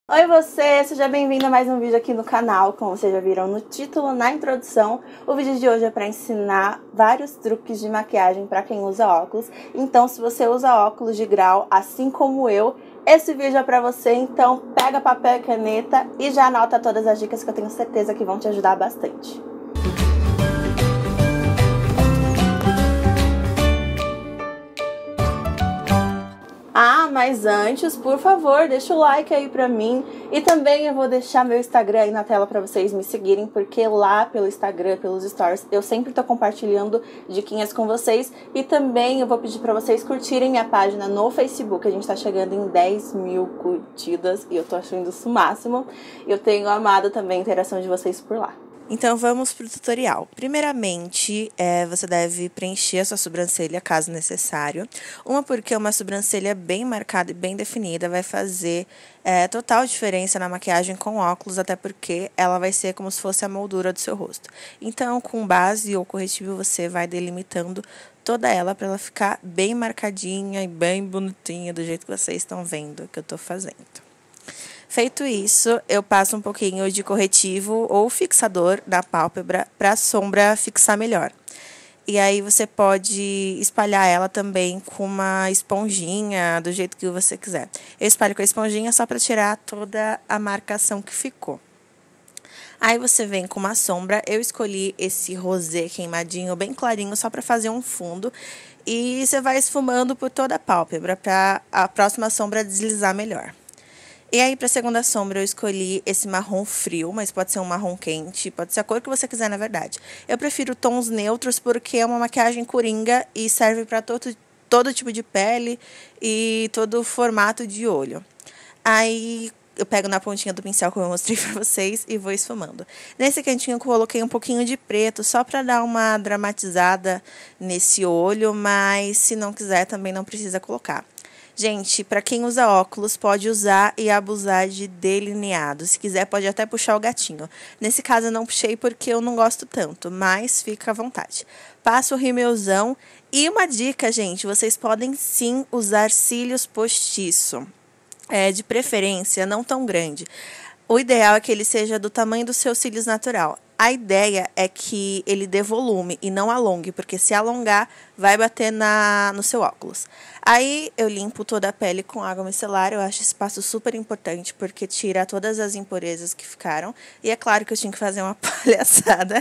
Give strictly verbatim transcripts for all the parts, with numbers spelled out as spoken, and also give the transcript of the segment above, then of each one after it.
Oi você, seja bem-vindo a mais um vídeo aqui no canal. Como vocês já viram no título, na introdução, o vídeo de hoje é para ensinar vários truques de maquiagem para quem usa óculos. Então, se você usa óculos de grau, assim como eu, esse vídeo é para você. Então, pega papel e caneta e já anota todas as dicas que eu tenho certeza que vão te ajudar bastante. Ah, mas antes, por favor, deixa o like aí pra mim. E também eu vou deixar meu Instagram aí na tela pra vocês me seguirem, porque lá pelo Instagram, pelos stories, eu sempre tô compartilhando diquinhas com vocês. E também eu vou pedir pra vocês curtirem minha página no Facebook. A gente tá chegando em dez mil curtidas e eu tô achando isso o máximo. Eu tenho amado também a interação de vocês por lá. Então vamos para o tutorial. Primeiramente, é, você deve preencher a sua sobrancelha, caso necessário. Uma porque uma sobrancelha bem marcada e bem definida vai fazer é, total diferença na maquiagem com óculos, até porque ela vai ser como se fosse a moldura do seu rosto. Então, com base ou corretivo, você vai delimitando toda ela para ela ficar bem marcadinha e bem bonitinha, do jeito que vocês estão vendo que eu estou fazendo. Feito isso, eu passo um pouquinho de corretivo ou fixador na pálpebra para a sombra fixar melhor. E aí você pode espalhar ela também com uma esponjinha, do jeito que você quiser. Eu espalho com a esponjinha só para tirar toda a marcação que ficou. Aí você vem com uma sombra, eu escolhi esse rosé queimadinho bem clarinho só para fazer um fundo. E você vai esfumando por toda a pálpebra para a próxima sombra deslizar melhor. E aí, para a segunda sombra, eu escolhi esse marrom frio, mas pode ser um marrom quente, pode ser a cor que você quiser, na verdade. Eu prefiro tons neutros porque é uma maquiagem coringa e serve para todo, todo tipo de pele e todo formato de olho. Aí, eu pego na pontinha do pincel, como eu mostrei para vocês, e vou esfumando. Nesse cantinho eu coloquei um pouquinho de preto, só para dar uma dramatizada nesse olho, mas se não quiser, também não precisa colocar. Gente, para quem usa óculos, pode usar e abusar de delineado. Se quiser, pode até puxar o gatinho. Nesse caso, eu não puxei porque eu não gosto tanto, mas fica à vontade. Passo o rímelzão. E uma dica, gente, vocês podem sim usar cílios postiço. É, de preferência, não tão grande. O ideal é que ele seja do tamanho dos seus cílios natural. A ideia é que ele dê volume e não alongue, porque se alongar, vai bater na, no seu óculos. Aí, eu limpo toda a pele com água micelar. Eu acho esse passo super importante, porque tira todas as impurezas que ficaram. E é claro que eu tinha que fazer uma palhaçada,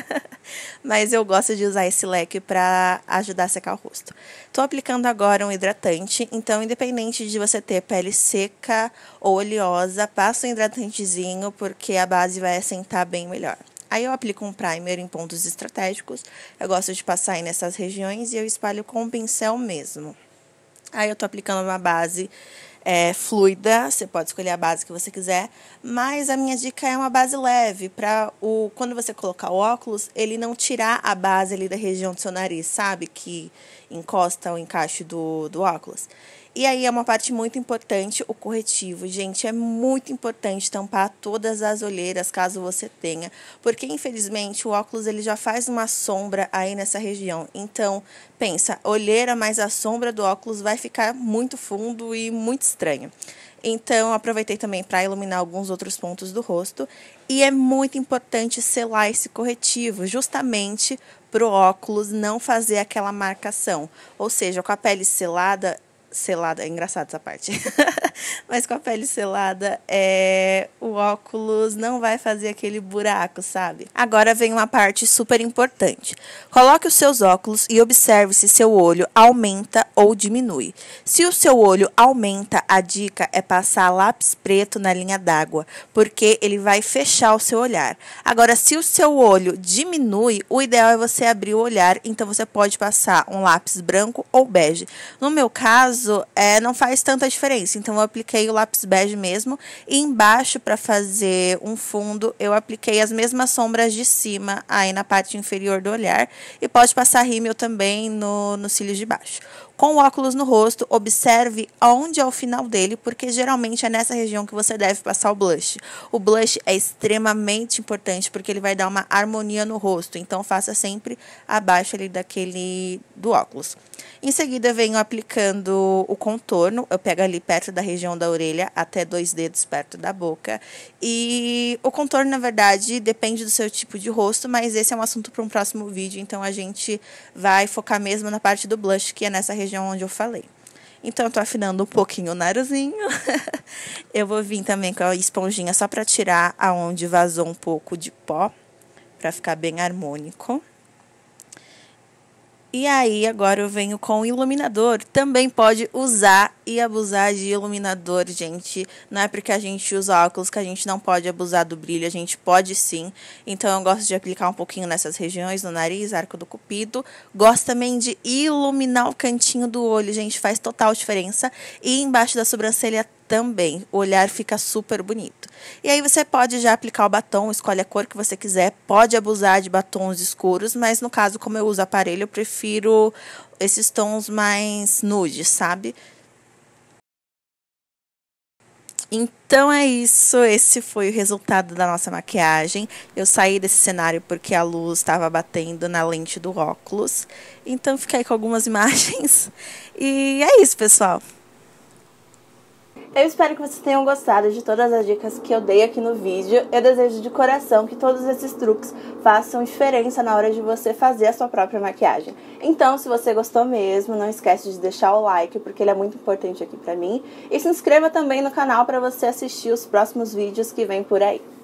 mas eu gosto de usar esse leque para ajudar a secar o rosto. Tô aplicando agora um hidratante, então, independente de você ter pele seca ou oleosa, passa um hidratantezinho, porque a base vai assentar bem melhor. Aí eu aplico um primer em pontos estratégicos, eu gosto de passar aí nessas regiões e eu espalho com um pincel mesmo. Aí eu tô aplicando uma base é, fluida, você pode escolher a base que você quiser, mas a minha dica é uma base leve, para o quando você colocar o óculos, ele não tirar a base ali da região do seu nariz, sabe? Que encosta o encaixe do, do óculos. E aí é uma parte muito importante, o corretivo. Gente, é muito importante tampar todas as olheiras, caso você tenha, porque infelizmente o óculos ele já faz uma sombra aí nessa região. Então, pensa, olheira mais a sombra do óculos vai ficar muito fundo e muito estranho. Então, aproveitei também para iluminar alguns outros pontos do rosto. E é muito importante selar esse corretivo, justamente para o óculos não fazer aquela marcação. Ou seja, com a pele selada... selada, é engraçado essa parte, mas com a pele selada, é, o óculos não vai fazer aquele buraco, sabe? Agora vem uma parte super importante. Coloque os seus óculos e observe se seu olho aumenta ou diminui. Se o seu olho aumenta, a dica é passar lápis preto na linha d'água, porque ele vai fechar o seu olhar. Agora, se o seu olho diminui, o ideal é você abrir o olhar, então você pode passar um lápis branco ou bege. No meu caso, É, não faz tanta diferença, então eu apliquei o lápis bege mesmo, e embaixo, para fazer um fundo, eu apliquei as mesmas sombras de cima, aí na parte inferior do olhar, e pode passar rímel também no, no cílios de baixo. Com o óculos no rosto, observe aonde é o final dele, porque geralmente é nessa região que você deve passar o blush. O blush é extremamente importante porque ele vai dar uma harmonia no rosto, então faça sempre abaixo ali daquele do óculos. Em seguida, venho aplicando o contorno, eu pego ali perto da região da orelha, até dois dedos perto da boca. E o contorno, na verdade, depende do seu tipo de rosto, mas esse é um assunto para um próximo vídeo, então a gente vai focar mesmo na parte do blush, que é nessa região onde eu falei. Então, eu tô afinando um pouquinho o narizinho. Eu vou vir também com a esponjinha só para tirar aonde vazou um pouco de pó, para ficar bem harmônico. E aí, agora eu venho com o iluminador. Também pode usar e abusar de iluminador, gente. Não é porque a gente usa óculos que a gente não pode abusar do brilho. A gente pode sim. Então, eu gosto de aplicar um pouquinho nessas regiões, no nariz, arco do cupido. Gosto também de iluminar o cantinho do olho, gente. Faz total diferença. E embaixo da sobrancelha também, o olhar fica super bonito. E aí você pode já aplicar o batom, escolhe a cor que você quiser, pode abusar de batons escuros, mas no caso, como eu uso aparelho, eu prefiro esses tons mais nudes, sabe? Então é isso, esse foi o resultado da nossa maquiagem. Eu saí desse cenário porque a luz estava batendo na lente do óculos, então fiquei com algumas imagens. E é isso, pessoal. Eu espero que vocês tenham gostado de todas as dicas que eu dei aqui no vídeo. Eu desejo de coração que todos esses truques façam diferença na hora de você fazer a sua própria maquiagem. Então, se você gostou mesmo, não esquece de deixar o like, porque ele é muito importante aqui pra mim. E se inscreva também no canal para você assistir os próximos vídeos que vem por aí.